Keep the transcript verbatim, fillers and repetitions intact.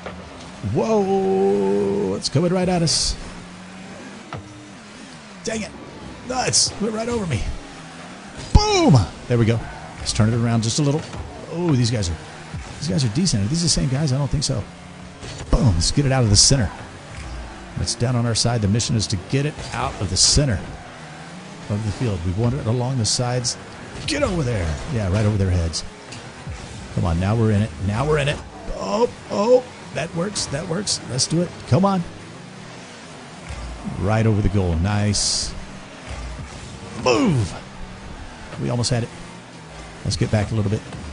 Whoa! It's coming right at us. Dang it. Nuts. Went right over me. Boom! There we go. Let's turn it around just a little. Oh, these guys are these guys are decent. Are these the same guys? I don't think so. Boom. Let's get it out of the center. It's down on our side. The mission is to get it out of the center of the field. We want it along the sides. Get over there. Yeah, right over their heads. Come on. Now we're in it. Now we're in it. Oh, oh. That works. That works. Let's do it. Come on. Right over the goal. Nice. Move. We almost had it. Let's get back a little bit.